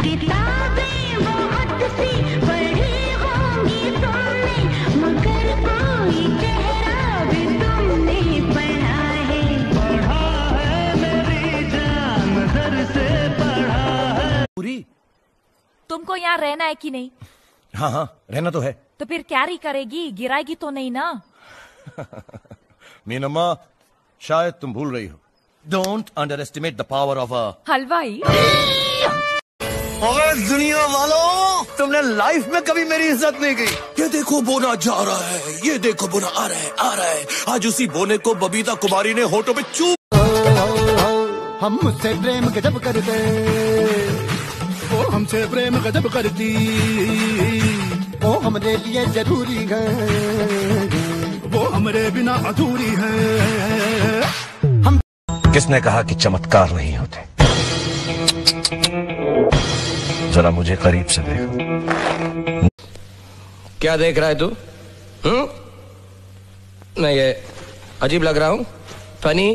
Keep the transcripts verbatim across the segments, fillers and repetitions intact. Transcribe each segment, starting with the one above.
किताबें बहुत सी पढ़ी होंगी तुमने, मगर कोई चेहरा भी तुमने पढ़ा है। पढ़ा है मेरी जान, नजर से पढ़ा है। पूरी तुमको यहाँ रहना है कि नहीं? हाँ हाँ रहना तो है। तो फिर कैरी करेगी, गिराएगी तो नहीं ना? मीनम्मा शायद तुम भूल रही हो, don't underestimate the power of a हलवाई। अरे दुनिया वालों, तुमने लाइफ में कभी मेरी इज्जत नहीं की। ये देखो बोना जा रहा है, ये देखो बोना आ रहा है आ रहा है। आज उसी बोने को बबीता कुमारी ने होठों पे चूम। हम मुझसे प्रेम गजब करते, वो हमसे प्रेम गजब करती, वो हमरे लिए जरूरी है, वो हमरे बिना अधूरी है। हम किसने कहा कि चमत्कार नहीं होते? जरा मुझे करीब से देख। क्या देख रहा है तू? हम्म? मैं ये अजीब लग रहा हूं? फनी?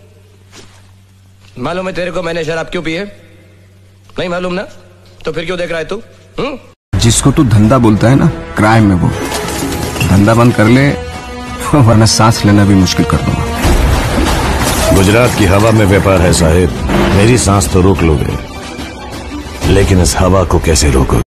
मालूम है तेरे को मैंने शराब क्यों पी है? नहीं मालूम ना? तो फिर क्यों देख रहा है तू? हम्म? जिसको तू धंधा बोलता है ना, क्राइम है वो। धंधा बंद कर ले, वरना सांस लेना भी मुश्किल कर दूंगा। गुजरात की हवा में व्यापार है साहिब। मेरी सांस तो रोक लोगे, लेकिन इस हवा को कैसे रोकोगे?